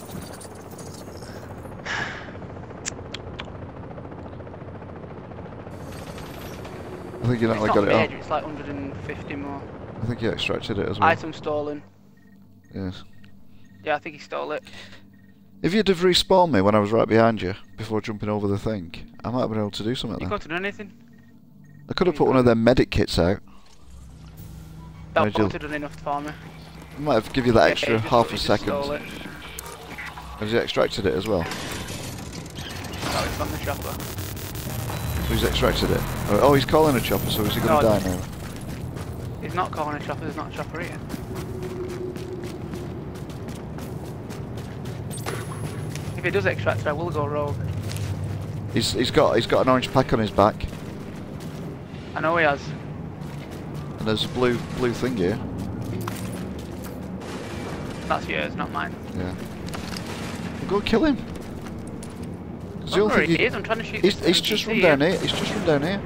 I think you it's not not got it major. on. It's like 150 more. I think you extracted it as well. Item stolen. Yes. Yeah, I think he stole it. If you'd have respawned me when I was right behind you, before jumping over the thing, I might have been able to do something You then. can't do anything. I could have put one of them medic kits out. That Nigel. wouldn't have done enough for me. I might have give you that Yeah, extra he half a just second. stole it. Has he extracted it as well? No, it's on the chopper. So he's extracted it. Oh, he's calling a chopper, so is he going to No, die now? He's not calling a chopper, there's not a chopper here. If he does extract it, I will go rogue. He's got an orange pack on his back, I know he has. and there's a blue thing here. That's yours, not mine. Yeah. Well, go kill him. 'Cause I don't know where he is, I'm trying to shoot He's this just NPC run down here. He's just run down here.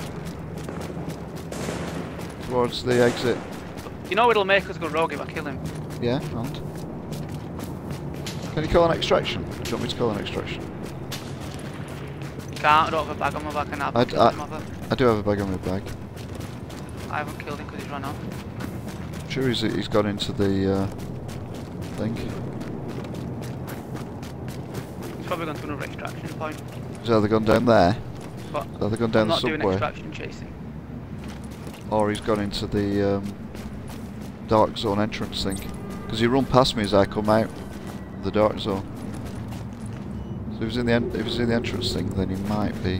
Towards the exit. You know it'll make us go rogue if I kill him. Yeah, and? Can you call an extraction? Do you want me to call an extraction? You can't, I don't have a bag on my back and I haven't killed him, have I? I do have a bag on my bag. I haven't killed him because he's run off. I'm sure he's gone into the thing. He's probably gone to another extraction point. He's either gone down there, But he's either gone down I'm the not doing subway, extraction chasing. or he's gone into the dark zone entrance thing. Because he run past me as I come out of the dark zone. So if he's in the entrance thing, then he might be.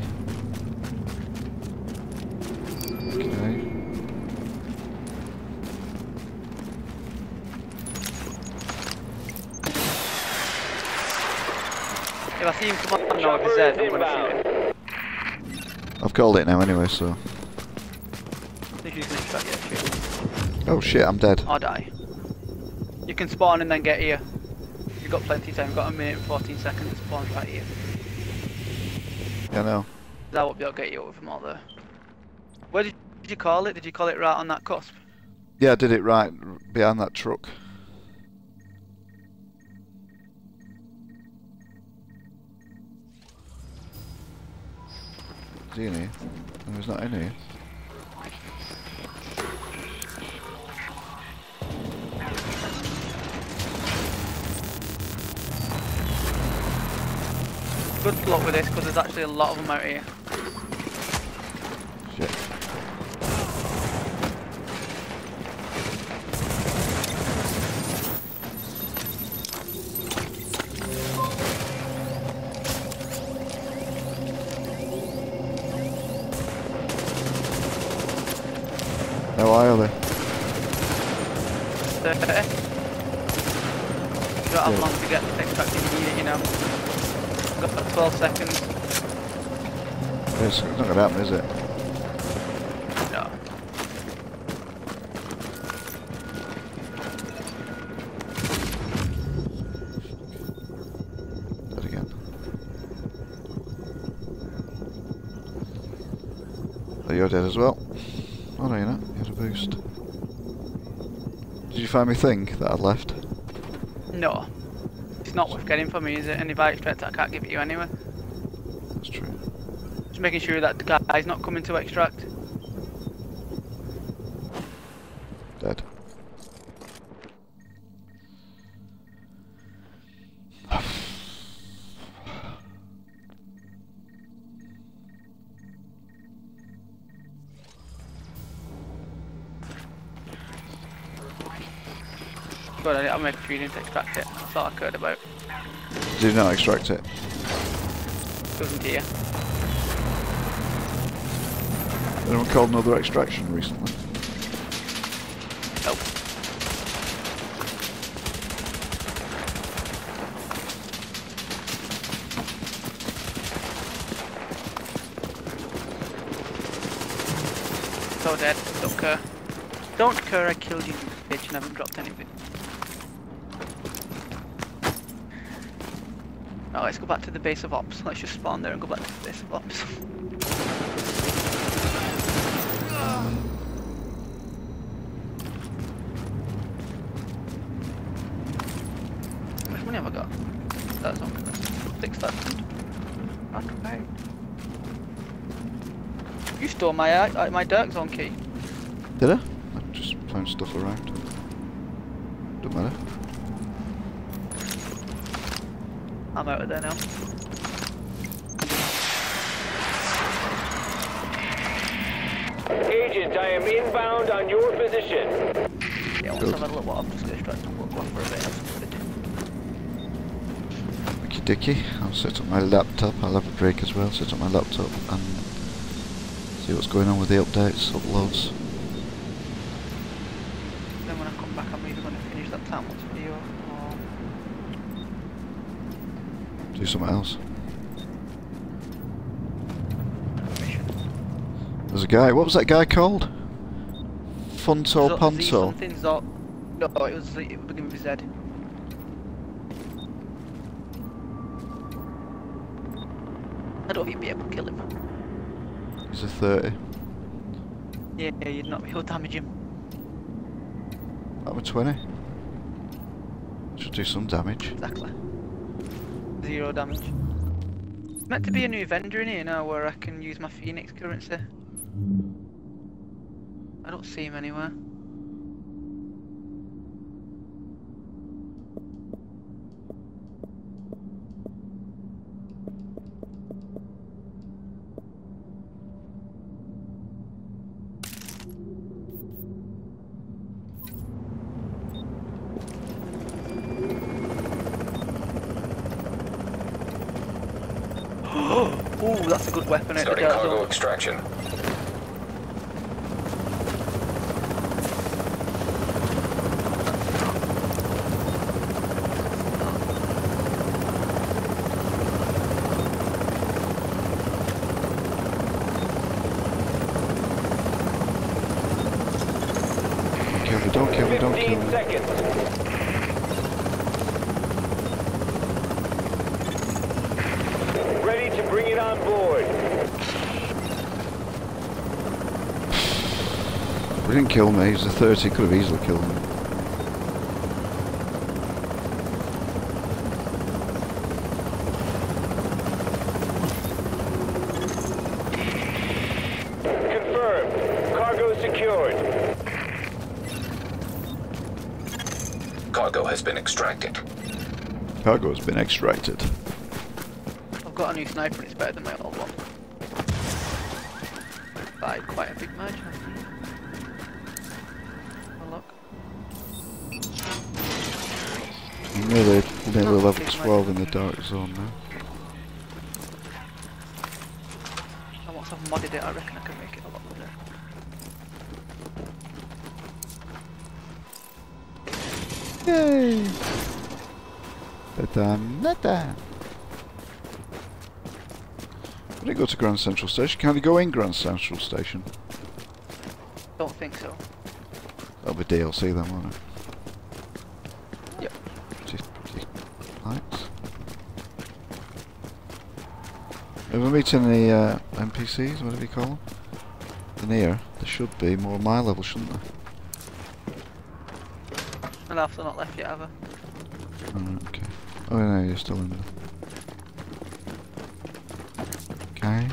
Okay. If I see him come up, I know if he's dead, I'm going to shoot him. I've called it now anyway, so. If you can extract, yeah, shoot him. Oh shit, I'm dead. Or die. You can spawn and then get here. You've got plenty of time, you've got a minute and 14 seconds to spawn right here. Yeah, I know. I won't be able to get you over from all there. Where did you call it? Did you call it right on that cusp? Yeah, I did it right behind that truck. Is he in here? No, he's not in here. Good luck with this, because there's actually a lot of them out here. Shit. How high are they? 30. You don't have long to get extracted, you need it, you know. Got about 12 seconds. It's not going to happen, is it? No. That again. Oh, you're dead as well. Oh no, you're not. You had a boost. Did you find my thing that I'd left? No. It's not worth getting for me, is it? And if I extract it, I can't give it you anyway. That's true. Just making sure that the guy's not coming to extract. Dead. But I made sure you didn't extract it. That's all I cared about. Did you not extract it? Doesn't here. Anyone called another extraction recently? Nope. So dead. Don't care. Don't care I killed you, bitch, and haven't dropped anything. Now let's go back to the base of ops. Let's just spawn there and go back to the base of ops. How much money have I got? That's on 6,000. Okay. You stole my Dark Zone key. Did I? I just found stuff around. Don't matter. I'm out of there now. Agent, I am inbound on your position. Yeah, once I've had a little while, I'm just going to try to walk off for a bit. Have something to do. Okie dokie. I'll set up my laptop. I'll have a break as well. Set up my laptop and see what's going on with the updates, uploads. Then when I come back, I'm either going to finish that Tamils video or Do something else. mission. There's a guy. What was that guy called? Funto Ponto. Something Zot. No, it was it began with Z. I don't think you'd be able to kill him. He's a 30. Yeah, you'd not be able to damage him. I'm a 20. Should do some damage. Exactly. 0 damage. It's meant to be a new vendor in here now where I can use my Phoenix currency. I don't see him anywhere. Ooh, that's a good weapon at the Starting Dark cargo Zone. extraction. Don't kill me, don't kill 15 me. seconds. Ready to bring it on board. He didn't kill me, he's a 30, could have easily killed me. Confirmed. Cargo secured. Cargo has been extracted. Cargo has been extracted. I've got a new sniper and it's better than my old one. By quite a big margin. Have a look. I'm nearly level 12 in the dark zone now. And once I've modded it, I reckon I can make it a lot better. Yay! Nata. I didn't go to Grand Central Station. Can I go in Grand Central Station? Don't think so. That'll be DLC then, won't it? Yep. Pretty lights. If we're meeting the NPCs, whatever you call them, in here, there should be more my level, shouldn't there? And I've still not left yet, have I? Oh, okay. Oh no, you're still in there. Okay.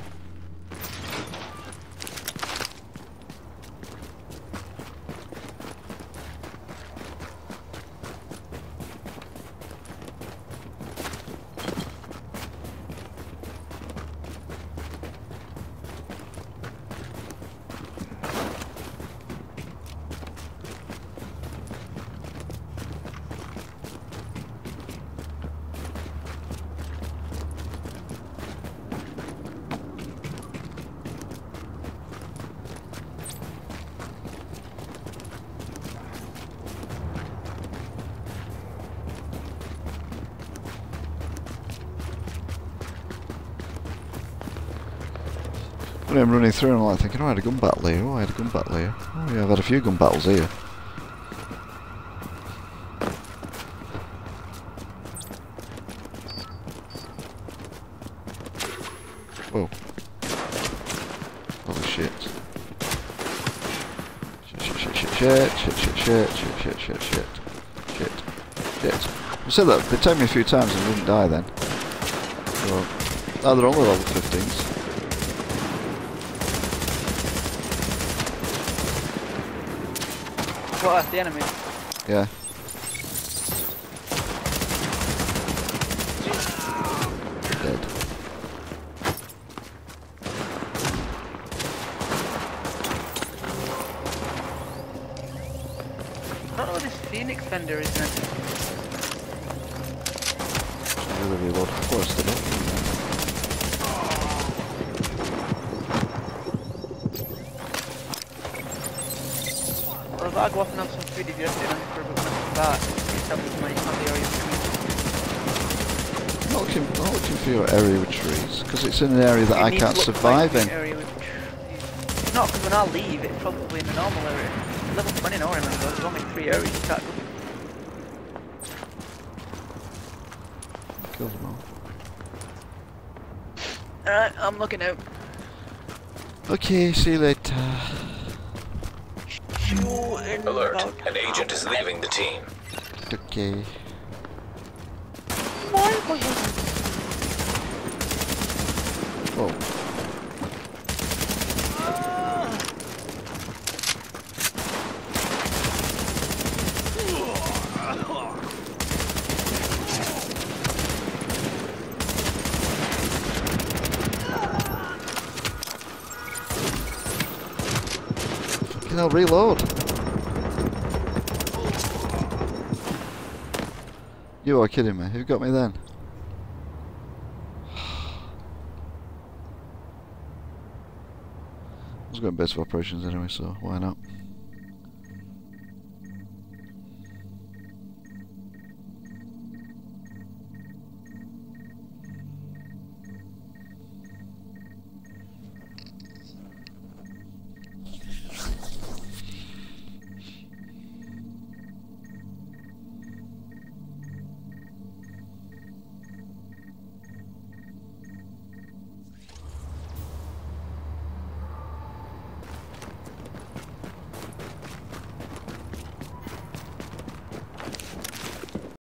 I'm running through and I'm like thinking, oh, I had a gun battle here, oh, I had a gun battle here. Oh yeah, I've had a few gun battles here. Whoa. Holy shit. Shit. I said that, they took me a few times and didn't die then. So, now they're only level 15s. What, that's the enemy? Yeah. Dead. I don't know what this Phoenix vendor is then. Really reload. Of course they don't. Well, if I go off and have some food, if you're staying on for a bit when I come back, please tell me my handy area of I'm not looking for your area with trees, because it's in an area that I can't survive in. Not because when I leave, it's probably in the normal area. Level 20 now, remember, there's only 3 areas you can't go. Kill them all. Alright, I'm looking out. Okay, see you later. Alert, an agent is leaving the team. Okay. Whoa. Fucking hell, reload. You are kidding me. Who got me then? I was going base of operations anyway, so why not?